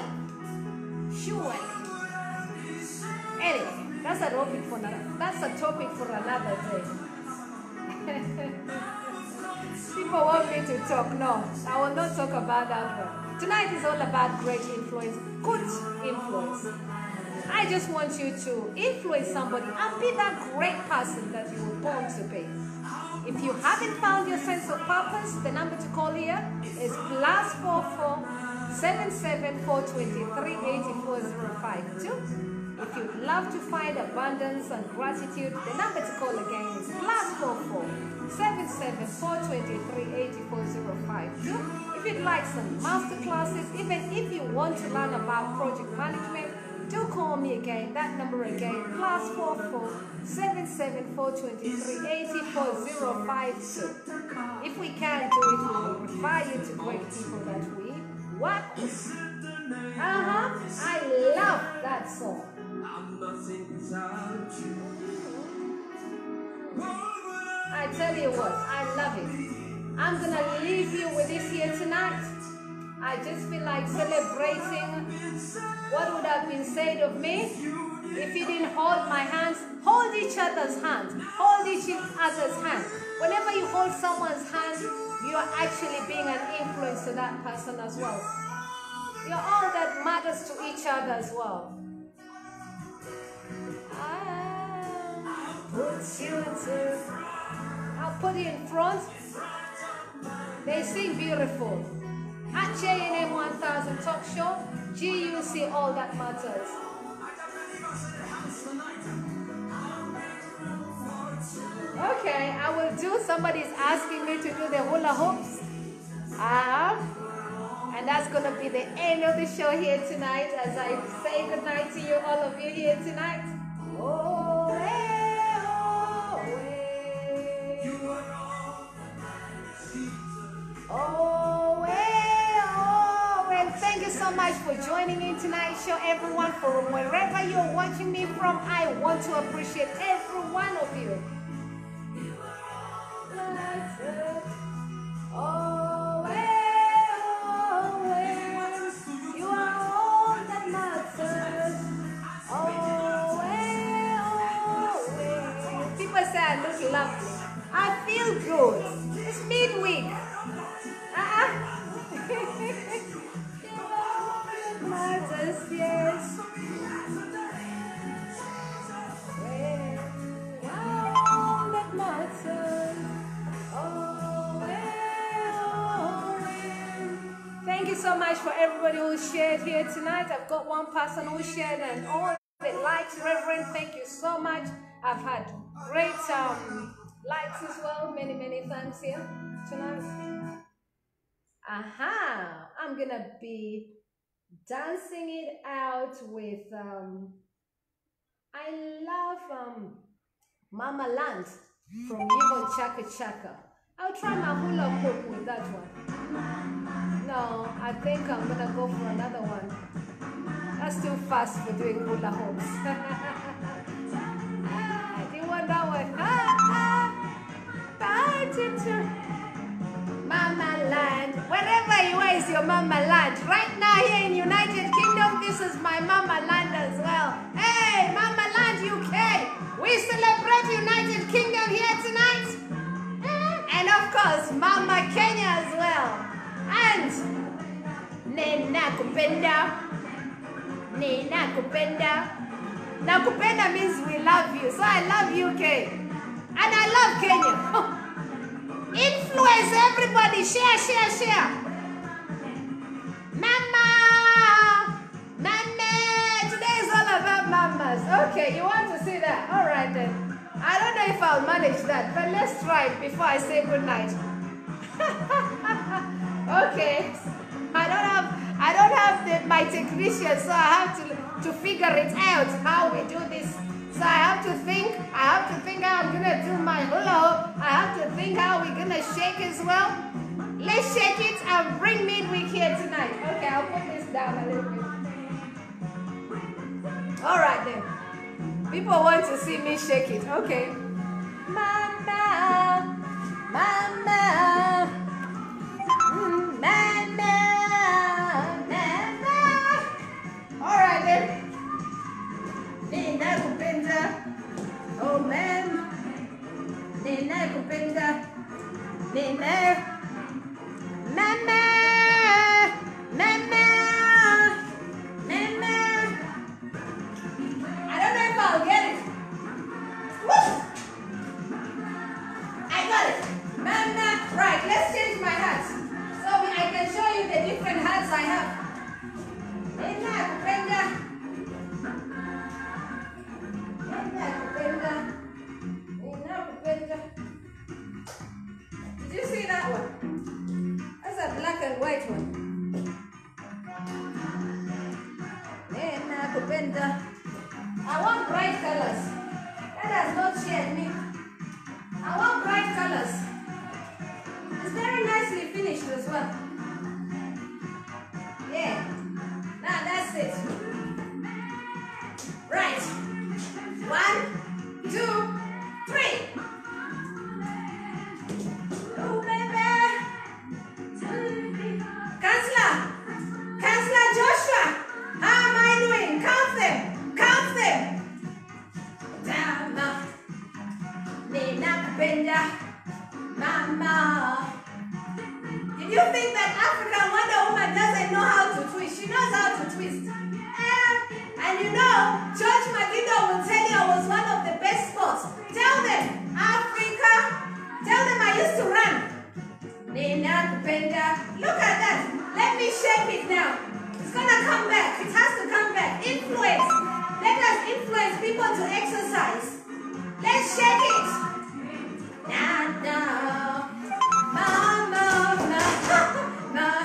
Anyway, that's a topic for another day. People want me to talk. No, I will not talk about that one. Tonight is all about great influence, good influence. I just want you to influence somebody and be that great person that you were born to be. If you haven't found your sense of purpose, the number to call here is +44 77 423 84052. If you'd love to find abundance and gratitude, the number to call again is +44 77 423 84052. If you'd like some master classes, even if you want to learn about project management, do call me again. That number again, +44 77 423 84052. If we can't do it, we will refer you to great people that we work with. I love that song. I tell you what, I love it. I'm gonna leave you with this here tonight. I just feel like celebrating what would have been said of me if you didn't hold my hands. Hold each other's hands. Hold each other's hands. Whenever you hold someone's hand, you are actually being an influence to that person as well. You're all that matters to each other as well. I'll put you in front. They sing beautiful. At JNM 1000 Talk Show, GUC, all that matters. Okay, I will do. Somebody's asking me to do the hula hoops. And that's going to be the end of the show here tonight as I say goodnight to you, all of you here tonight. Oh, hey, oh, hey. Oh, hey, oh, and thank you so much for joining in tonight's show, everyone. From wherever you're watching me from, I want to appreciate every one of you. Oh, hey, oh, hey. You are all that matters. Oh, hey, oh, hey. People say I look lovely. I feel good. It's midweek. Matters, yes. All that matters. Thank you so much for everybody who shared here tonight. I've got one person who shared and all the likes. Reverend, thank you so much. I've had great likes as well. Many, many thanks here tonight. I'm gonna be dancing it out with I love Mama Land from Yvonne Chaka Chaka. I'll try my hula hoop with that one. No, I think I'm gonna go for another one. That's too fast for doing hula hoops. Do you want that one? Bye, teacher. Mama land. Wherever you are is your mama land. Right now here in United Kingdom, this is my mama land as well. Hey, mama land UK. We celebrate United Kingdom here tonight. And of course, Mama Kenya as well. And Nena Kupenda. Nena Kupenda. Now Kupenda means we love you. So I love UK. And I love Kenya. Influence everybody. Share, share, share. Mama. Mama. Today is all about mamas. Okay, you want to see that? All right then. I don't know if I'll manage that, but let's try it before I say good night. Okay. I don't have my technician, so I have to figure it out how we do this. So I have to think how I'm gonna do my hula hoop. I have to think how we're gonna shake as well. Let's shake it and bring midweek here tonight. Okay, I'll put this down a little bit. All right then. People want to see me shake it. Okay. Mama, mama, mama, mama. All right then. Nina Kupenda. Oh man. Nina Kupenda. Nina. Mama. Mama. Mama. I don't know if I'll get it. Woo! I got it. Mama. Right, let's change my hats. So I can show you the different hats I have. Nina Kupenda. Nina Kupenda. Nina Kupenda. Did you see that one? That's a black and white one. Nina Kupenda. I want bright colors. That has not shared me. I want bright colors. It's very nicely finished as well. Yeah. Now that's it. Right. 1, 2, 3. Oh, baby. Counselor Joshua. How am I doing? Count them. Count them. Dama. Nina Kupenda. Mama. Did you think that African Wonder Woman doesn't know how to twist? She knows how to twist. And you know, George Madindo will tell you I was one of the best sports. Tell them, Africa. Tell them I used to run. Nina Kupenda. Look at that. Let me shake it now. It's gonna come back. It has to come back. Influence. Let us influence people to exercise. Let's shake it. Nah, nah. Mama, nah.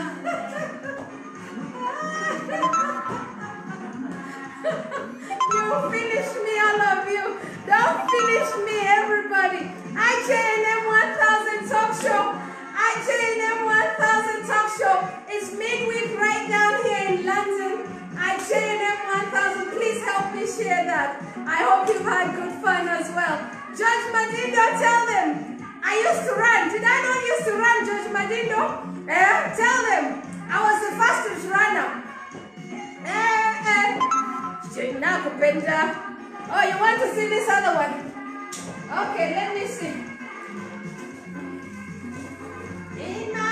You finish me, all of you. Don't finish me, everybody. IJNM 1000 Talk Show. IJNM 1000 Talk Show. It's midweek right down here in London. IJNM 1000. Please help me share that. I hope you've had good fun as well. Judge Madindo, tell them. I used to run. Did I not used to run, Judge Madindo? Tell them. I was the fastest runner. Nina Kupenda. Oh, you want to see this other one? Okay, let me see. Nina,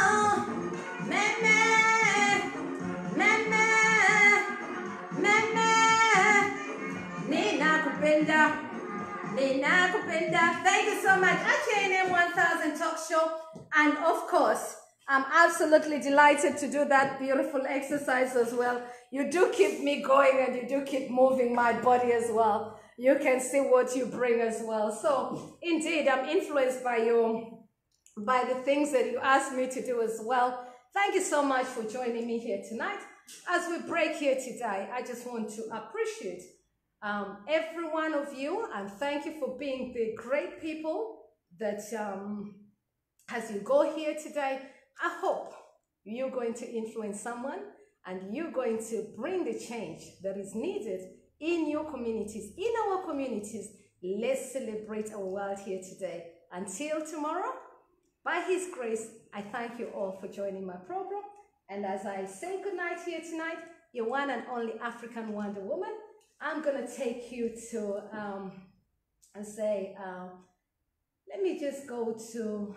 Mama, Mama, Mama. Nina Kupenda. Nina Kupenda. Thank you so much. IJNM 1000 Talk Show. And of course, I'm absolutely delighted to do that beautiful exercise as well. You do keep me going and you do keep moving my body as well. You can see what you bring as well. So indeed, I'm influenced by you, by the things that you asked me to do as well. Thank you so much for joining me here tonight. As we break here today, I just want to appreciate every one of you and thank you for being the great people that as you go here today, I hope you're going to influence someone and you're going to bring the change that is needed in your communities, in our communities. Let's celebrate our world here today. Until tomorrow, by His grace, I thank you all for joining my program. And as I say goodnight here tonight, your one and only African Wonder Woman, I'm going to take you to and say, let me just go to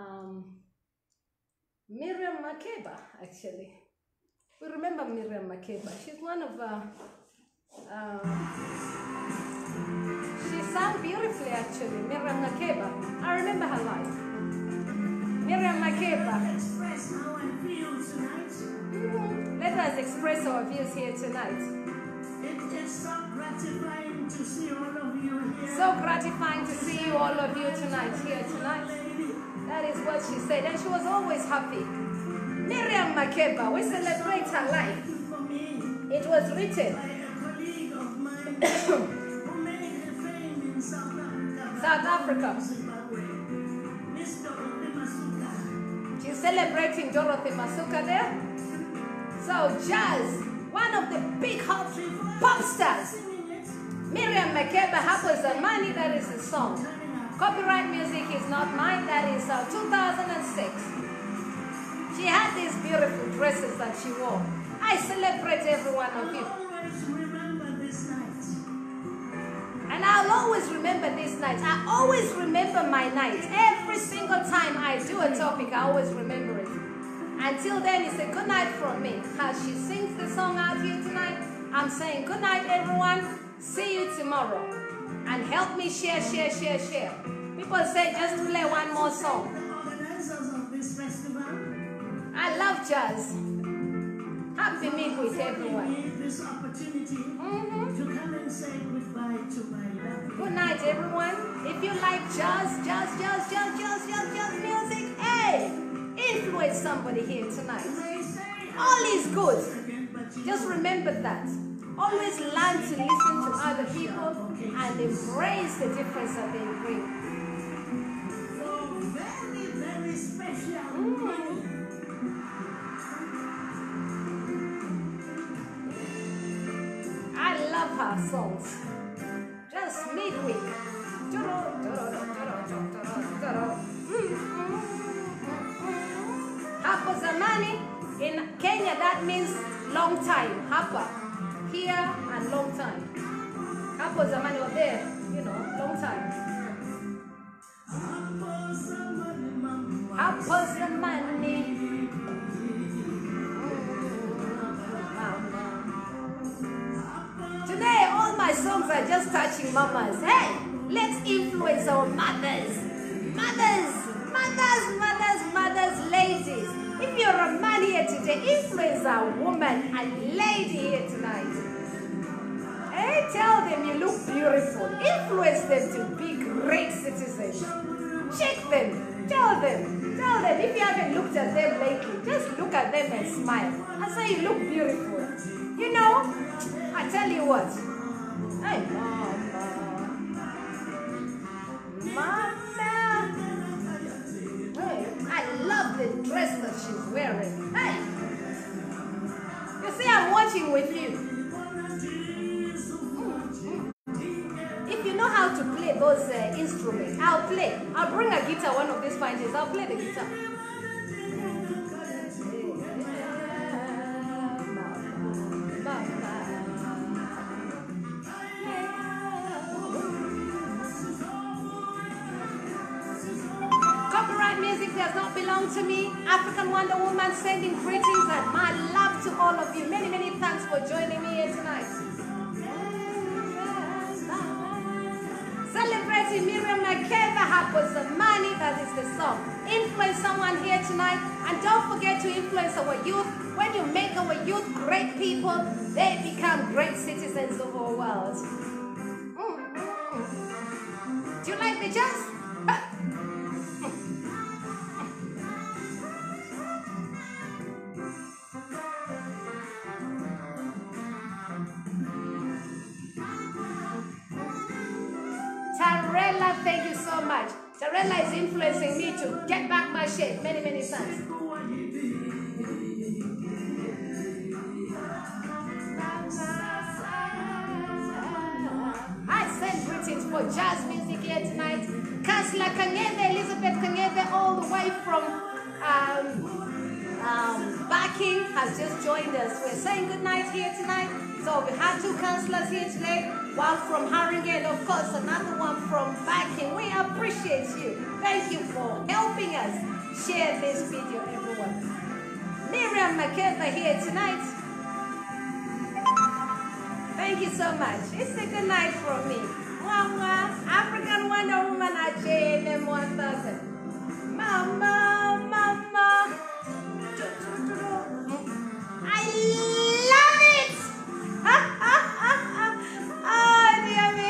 Miriam Makeba, actually. We remember Miriam Makeba. She's one of, she sang beautifully, actually, Miriam Makeba. I remember her life. Miriam Makeba. Let us express our views here tonight. It is so gratifying to see all of you here. So gratifying to see you, all of you tonight, here tonight. That is what she said, and she was always happy. Miriam Makeba, we celebrate her life. It was written. South Africa. She's celebrating Dorothy Masuka there. So jazz, one of the big hot pop stars. Miriam Makeba, Hapo Zamani, that is the song. Copyright music is not mine, that is 2006. She had these beautiful dresses that she wore. I celebrate every one of you. And I'll always remember these nights. I always remember my nights. Every single time I do a topic, I always remember it. Until then, it's a good night from me. As she sings the song out here tonight, I'm saying good night, everyone. See you tomorrow. And help me share, share, share, share. People say just play one more song. I love jazz. Happy meet with everyone. This opportunity to come and say goodbye to my love. Good night, everyone. If you like jazz music, hey, influence somebody here tonight. All is good. Just remember that. Always learn to listen to other people and embrace the difference that they bring. So very, very special. I love her songs. Just midweek. Hapo Zamani in Kenya, that means long time. Hapa, here and long time. Hapo Zamani or there, you know, long time. Hapo Zamani. Today, all my songs are just touching mamas. Hey, let's influence our mothers. Mothers, ladies. If you're a man here today, influence a woman, a lady here tonight. Hey, tell them you look beautiful. Influence them to be great citizens. Check them. Tell them. If you haven't looked at them lately, just look at them and smile. And say you look beautiful. You know, I tell you what. Hey, Mama. Hey, I love the dress that she's wearing. Hey. You see, I'm watching with you. If you know how to play those instruments, I'll play. I'll bring a guitar one of these fine days. I'll play the guitar. Copyright music does not belong to me. African Wonder Woman sending greetings and my love to all of you. Many, many thanks for joining me here tonight. Celebrating Miriam Makeba, Hapo Zamani, that is the song. Influence someone here tonight, and don't forget to influence our youth. When you make our youth great people, they become great citizens of our world. Do you like the jazz? Tarella, thank you so much. Tarella Bella is influencing me to get back my shape many, many times. I send greetings for jazz music here tonight. Councillor Kangebe, Elizabeth Kangebe, all the way from Barking has just joined us. We're saying good night here tonight. So we had 2 councillors here today, one from Haringey, of course, another one from Barking. We appreciate you. Thank you for helping us share this video, everyone. Miriam McKenna here tonight. Thank you so much. It's a good night from me. Mama, African Wonder Woman at JNM 1000. Mama, mama. I love it. Oh, dear me.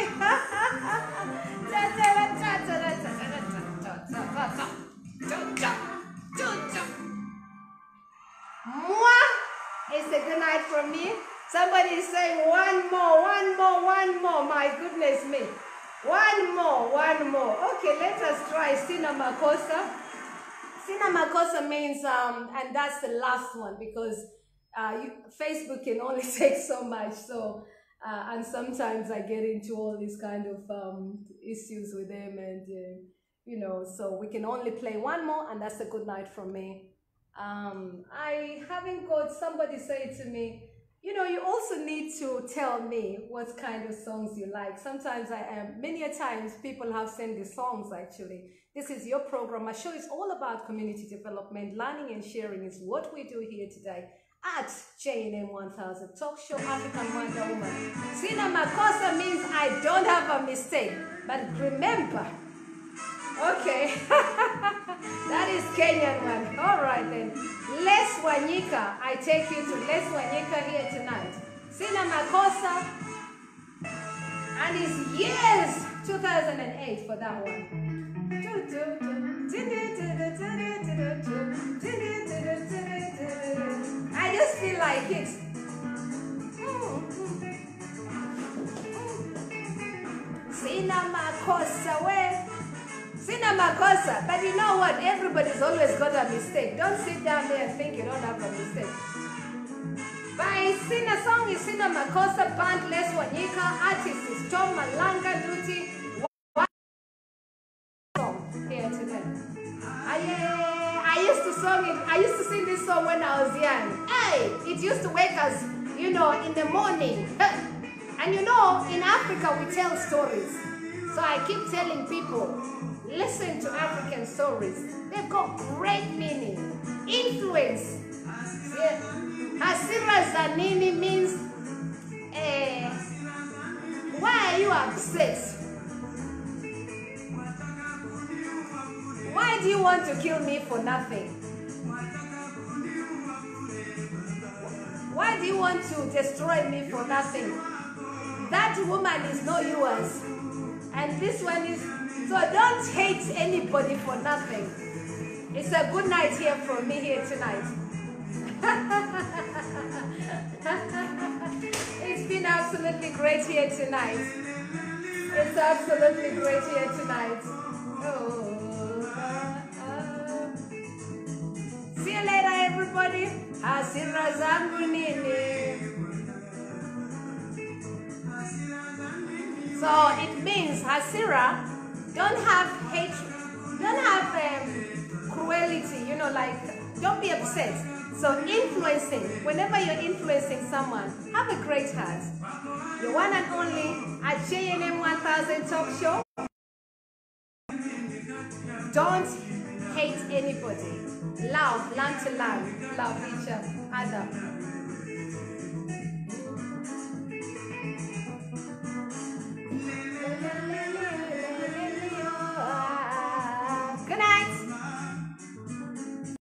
It's a good night from me. Somebody is saying one more. My goodness me. One more. Okay, let us try Sina Makosa. Sina Makosa means, and that's the last one because Facebook can only take so much. So, and sometimes I get into all these kind of issues with them, and you know, so we can only play one more, and that's a good night from me. I haven't got somebody say to me, you know, you also need to tell me what kind of songs you like. Sometimes many a times people have sent the songs actually. This is your program. My show is all about community development. Learning and sharing is what we do here today at JNM 1000 Talk Show African Wonder Woman. Sina Makosa means I don't have a mistake. But remember, okay, that is Kenyan one. All right then. Les Wanyika, I take you to Les Wanyika here tonight. Sina Makosa, and it's years 2008 for that one. I just feel like it. Sina Makosa, where? Sina Makosa, but you know what? Everybody's always got a mistake. Don't sit down there and think you don't have a mistake. By Sina song is Sina Makosa, band Les Wanyika, artist is Tom Malanga Duty. Song here today. I used to sing this song when I was young. Hey, it used to wake us, you know, in the morning. And you know, in Africa we tell stories. So I keep telling people, listen to African stories. They've got great meaning, influence. Yeah. Hasira Zanini means, why are you upset? Why do you want to kill me for nothing? Why do you want to destroy me for nothing? That woman is not yours. And this one is, so don't hate anybody for nothing. It's a good night here from me here tonight. It's been absolutely great here tonight. It's absolutely great here tonight. Oh. See you later, everybody. Hasira zangu nini. So it means Hasira, don't have hatred, don't have cruelty, you know, like, don't be upset. So influencing, whenever you're influencing someone, have a great heart. The one and only at JNM 1000 Talk Show. Don't hate anybody. Love, learn to love each other.